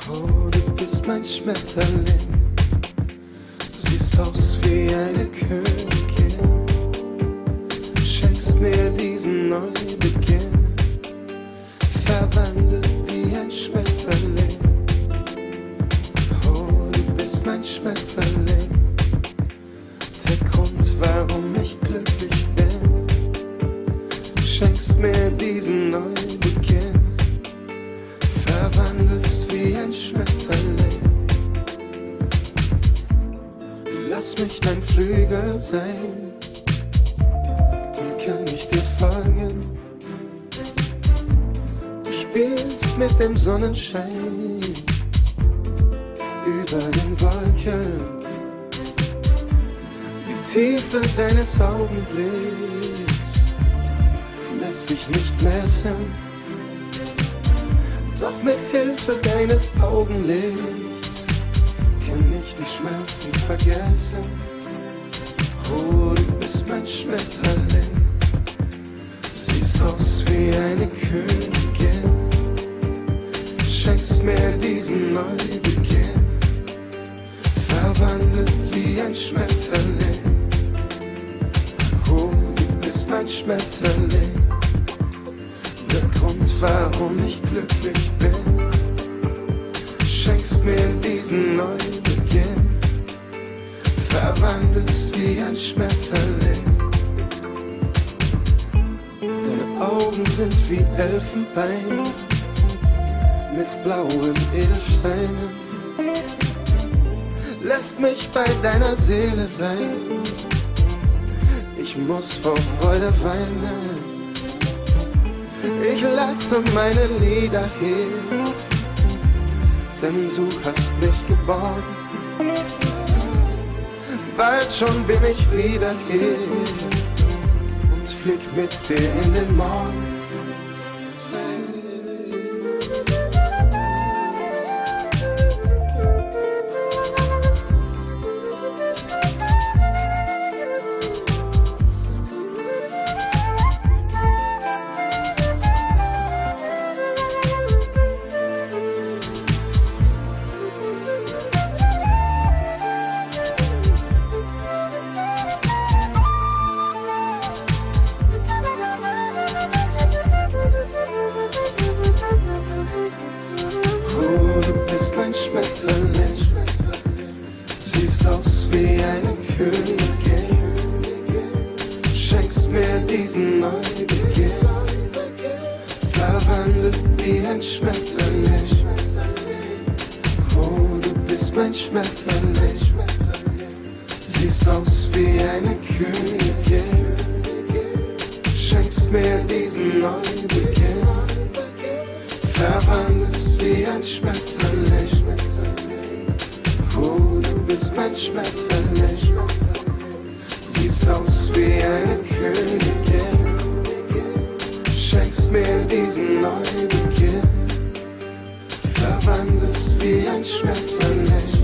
Oh, du bist mein Schmetterling, siehst aus wie eine Königin, schenkst mir diesen Neubeginn, verwandelt wie ein Schmetterling. Oh, du bist mein Schmetterling, der Grund, warum ich glücklich bin, schenkst mir diesen Neubeginn, verwandelst wie ein Schmetterling. Lass mich dein Flügel sein, dann kann ich dir folgen. Du spielst mit dem Sonnenschein über den Wolken. Die Tiefe deines Augenblicks lässt sich nicht messen, doch mit Hilfe deines Augenlichts kann ich die Schmerzen vergessen. Oh, du bist mein Schmetterling, siehst aus wie eine Königin, schenkst mir diesen Neubeginn, verwandelt wie ein Schmetterling. Oh, du bist mein Schmetterling, der Grund, warum ich glücklich bin, schenkst mir diesen Neubeginn, verwandelst wie ein Schmetterling. Deine Augen sind wie Elfenbein mit blauem Edelstein, lässt mich bei deiner Seele sein. Ich muss vor Freude weinen, ich lasse meine Lieder hier, denn du hast mich geborgen. Bald schon bin ich wieder hier und flieg mit dir in den Morgen. Schmetterling, siehst aus wie eine Königin, schenkst mir diesen Neubeginn, verwandelt wie ein Schmetterling. Oh, du bist mein Schmetterling, siehst aus wie eine Königin, schenkst mir diesen Neubeginn, verwandelst wie ein Schmetterling. Oh, du bist mein Schmetterling, siehst aus wie eine Königin, schenkst mir diesen Neubeginn, verwandelst wie ein Schmetterling.